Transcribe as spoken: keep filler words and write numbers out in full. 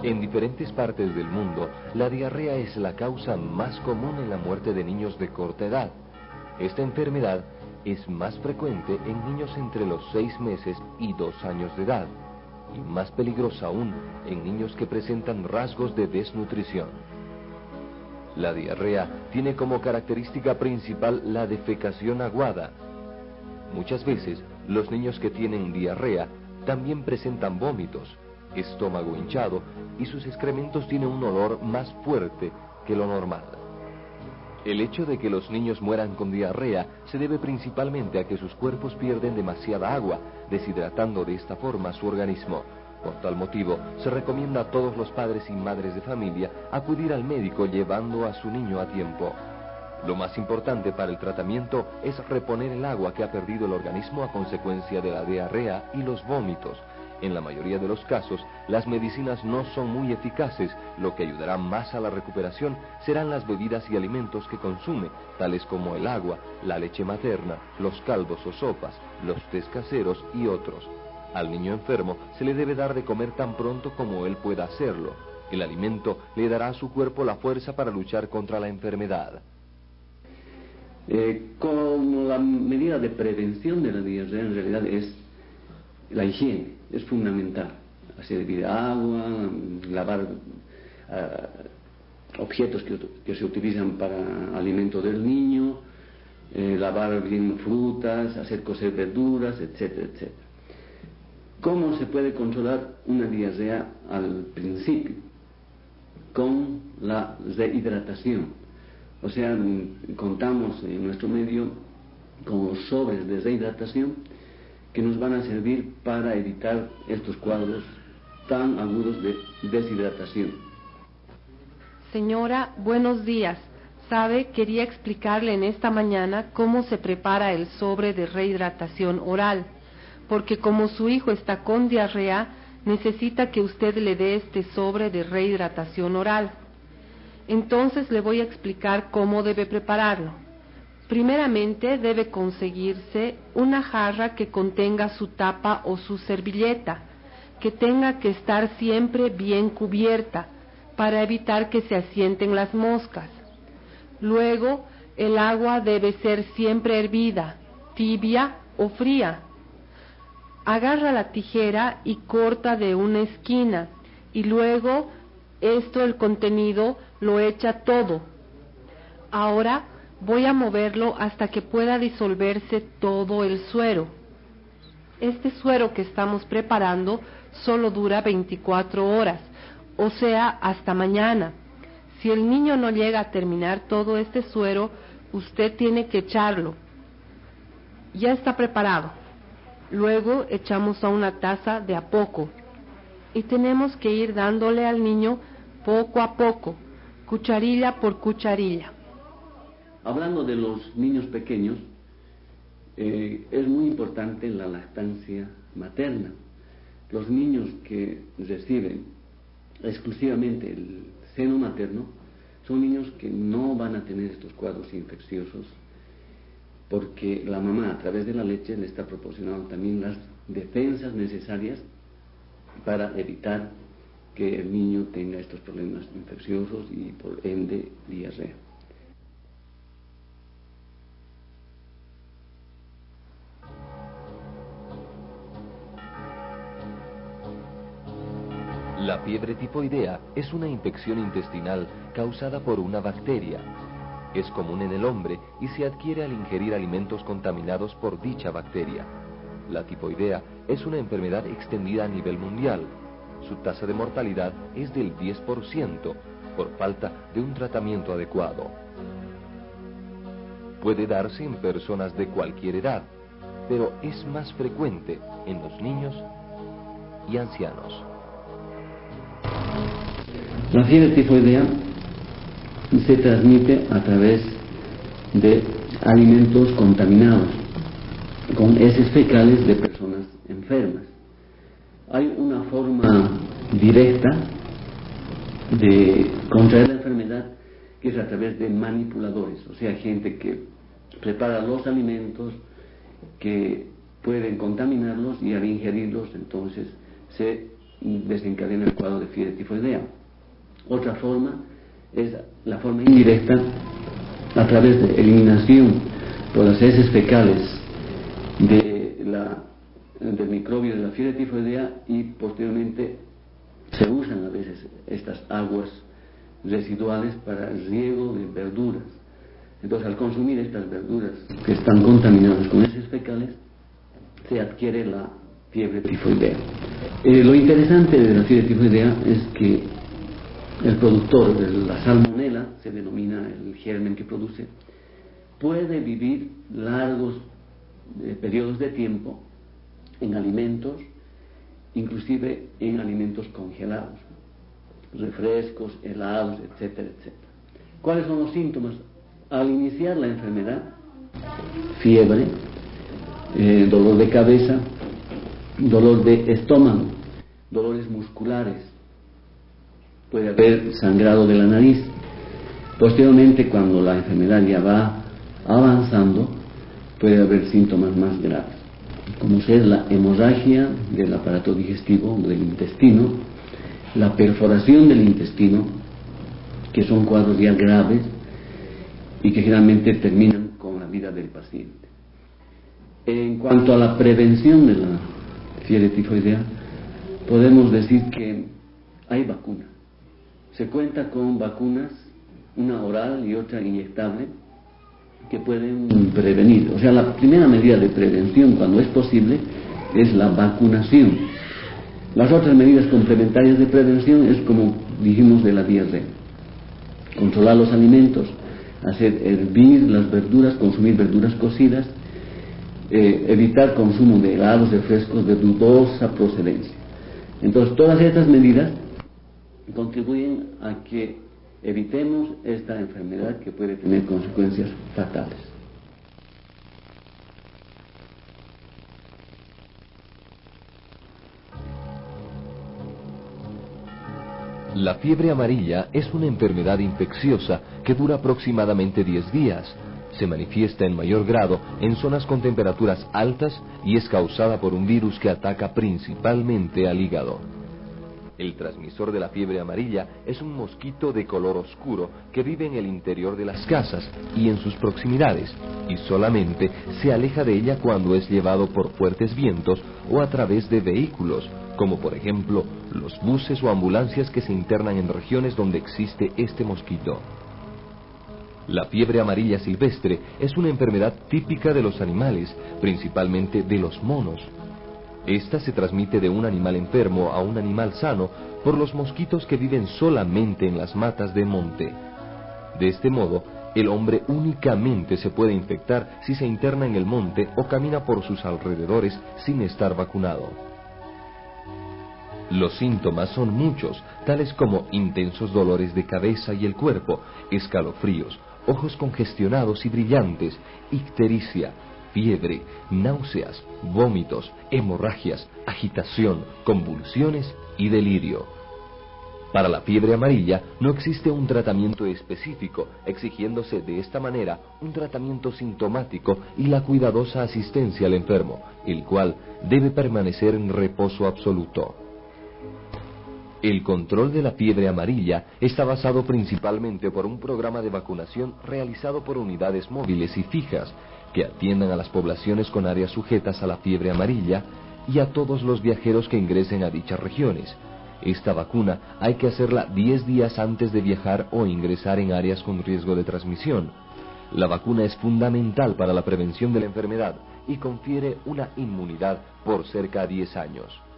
En diferentes partes del mundo, la diarrea es la causa más común en la muerte de niños de corta edad. Esta enfermedad es más frecuente en niños entre los seis meses y dos años de edad, y más peligrosa aún en niños que presentan rasgos de desnutrición. La diarrea tiene como característica principal la defecación aguada. Muchas veces, los niños que tienen diarrea también presentan vómitos, estómago hinchado, y sus excrementos tienen un olor más fuerte que lo normal. El hecho de que los niños mueran con diarrea se debe principalmente a que sus cuerpos pierden demasiada agua, deshidratando de esta forma su organismo. Por tal motivo, se recomienda a todos los padres y madres de familia acudir al médico llevando a su niño a tiempo. Lo más importante para el tratamiento es reponer el agua que ha perdido el organismo a consecuencia de la diarrea y los vómitos. En la mayoría de los casos, las medicinas no son muy eficaces. Lo que ayudará más a la recuperación serán las bebidas y alimentos que consume, tales como el agua, la leche materna, los caldos o sopas, los tés caseros y otros. Al niño enfermo se le debe dar de comer tan pronto como él pueda hacerlo. El alimento le dará a su cuerpo la fuerza para luchar contra la enfermedad. Eh, como la medida de prevención de la diarrea en realidad es la higiene, es fundamental. Servir agua, lavar uh, objetos que, que se utilizan para alimento del niño, eh, lavar bien frutas, hacer cocer verduras, etcétera, etcétera. ¿Cómo se puede controlar una diarrea al principio? Con la rehidratación. O sea, contamos en nuestro medio con sobres de rehidratación que nos van a servir para evitar estos cuadros tan agudos de deshidratación. Señora, buenos días. Sabe, quería explicarle en esta mañana cómo se prepara el sobre de rehidratación oral, porque como su hijo está con diarrea, necesita que usted le dé este sobre de rehidratación oral. Entonces le voy a explicar cómo debe prepararlo. Primeramente debe conseguirse una jarra que contenga su tapa o su servilleta, que tenga que estar siempre bien cubierta para evitar que se asienten las moscas. Luego, el agua debe ser siempre hervida, tibia o fría. Agarra la tijera y corta de una esquina, y luego esto, el contenido, lo echa todo. Ahora voy a moverlo hasta que pueda disolverse todo el suero. Este suero que estamos preparando solo dura veinticuatro horas, o sea, hasta mañana. Si el niño no llega a terminar todo este suero, usted tiene que echarlo. Ya está preparado. Luego echamos a una taza de a poco. Y tenemos que ir dándole al niño poco a poco, cucharilla por cucharilla. Hablando de los niños pequeños, eh, es muy importante la lactancia materna. Los niños que reciben exclusivamente el seno materno son niños que no van a tener estos cuadros infecciosos, porque la mamá a través de la leche le está proporcionando también las defensas necesarias para evitar que el niño tenga estos problemas infecciosos y por ende diarrea. La fiebre tifoidea es una infección intestinal causada por una bacteria. Es común en el hombre y se adquiere al ingerir alimentos contaminados por dicha bacteria. La tifoidea es una enfermedad extendida a nivel mundial. Su tasa de mortalidad es del diez por ciento por falta de un tratamiento adecuado. Puede darse en personas de cualquier edad, pero es más frecuente en los niños y ancianos. La fiebre tifoidea se transmite a través de alimentos contaminados con heces fecales de personas enfermas. Hay una forma directa de contraer la enfermedad que es a través de manipuladores, o sea, gente que prepara los alimentos que pueden contaminarlos y al ingerirlos entonces se desencadena el cuadro de fiebre tifoidea. Otra forma es la forma indirecta, a través de eliminación por las heces fecales de la, del microbio de la fiebre tifoidea, y posteriormente se usan a veces estas aguas residuales para el riego de verduras. Entonces, al consumir estas verduras que están contaminadas con heces fecales, se adquiere la fiebre tifoidea. Eh, lo interesante de la fiebre tifoidea es que el productor de la salmonela, se denomina el germen que produce, puede vivir largos eh, periodos de tiempo en alimentos, inclusive en alimentos congelados, refrescos, helados, etcétera, etcétera. ¿Cuáles son los síntomas? Al iniciar la enfermedad, fiebre, eh, dolor de cabeza, dolor de estómago, dolores musculares, puede haber sangrado de la nariz. Posteriormente, cuando la enfermedad ya va avanzando, puede haber síntomas más graves, como ser la hemorragia del aparato digestivo, del intestino, la perforación del intestino, que son cuadros ya graves y que generalmente terminan con la vida del paciente. En cuanto a la prevención de la fiebre tifoidea, podemos decir que hay vacunas. Se cuenta con vacunas, una oral y otra inyectable, que pueden prevenir. O sea, la primera medida de prevención, cuando es posible, es la vacunación. Las otras medidas complementarias de prevención es, como dijimos, de la diarrea. Controlar los alimentos, hacer hervir las verduras, consumir verduras cocidas, eh, evitar consumo de helados, de frescos de dudosa procedencia. Entonces, todas estas medidas contribuyen a que evitemos esta enfermedad que puede tener consecuencias fatales. La fiebre amarilla es una enfermedad infecciosa que dura aproximadamente diez días. Se manifiesta en mayor grado en zonas con temperaturas altas y es causada por un virus que ataca principalmente al hígado. El transmisor de la fiebre amarilla es un mosquito de color oscuro que vive en el interior de las casas y en sus proximidades, y solamente se aleja de ella cuando es llevado por fuertes vientos o a través de vehículos, como por ejemplo los buses o ambulancias que se internan en regiones donde existe este mosquito. La fiebre amarilla silvestre es una enfermedad típica de los animales, principalmente de los monos. Esta se transmite de un animal enfermo a un animal sano por los mosquitos que viven solamente en las matas de monte. De este modo, el hombre únicamente se puede infectar si se interna en el monte o camina por sus alrededores sin estar vacunado. Los síntomas son muchos, tales como intensos dolores de cabeza y el cuerpo, escalofríos, ojos congestionados y brillantes, ictericia, fiebre, náuseas, vómitos, hemorragias, agitación, convulsiones y delirio. Para la fiebre amarilla no existe un tratamiento específico, exigiéndose de esta manera un tratamiento sintomático y la cuidadosa asistencia al enfermo, el cual debe permanecer en reposo absoluto. El control de la fiebre amarilla está basado principalmente por un programa de vacunación realizado por unidades móviles y fijas que atiendan a las poblaciones con áreas sujetas a la fiebre amarilla y a todos los viajeros que ingresen a dichas regiones. Esta vacuna hay que hacerla diez días antes de viajar o ingresar en áreas con riesgo de transmisión. La vacuna es fundamental para la prevención de la enfermedad y confiere una inmunidad por cerca de diez años.